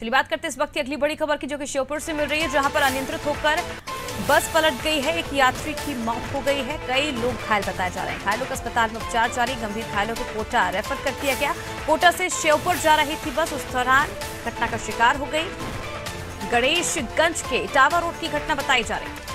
चलिए बात करते हैं इस वक्त की अगली बड़ी खबर की, जो कि श्योपुर से मिल रही है, जहां पर अनियंत्रित होकर बस पलट गई है। एक यात्री की मौत हो गई है, कई लोग घायल बताए जा रहे हैं। घायलों को अस्पताल में उपचार जारी, गंभीर घायलों को कोटा रेफर कर दिया गया। कोटा से श्योपुर जा रही थी बस, उस दौरान घटना का शिकार हो गई। गणेशगंज के टावर रोड की घटना बताई जा रही है।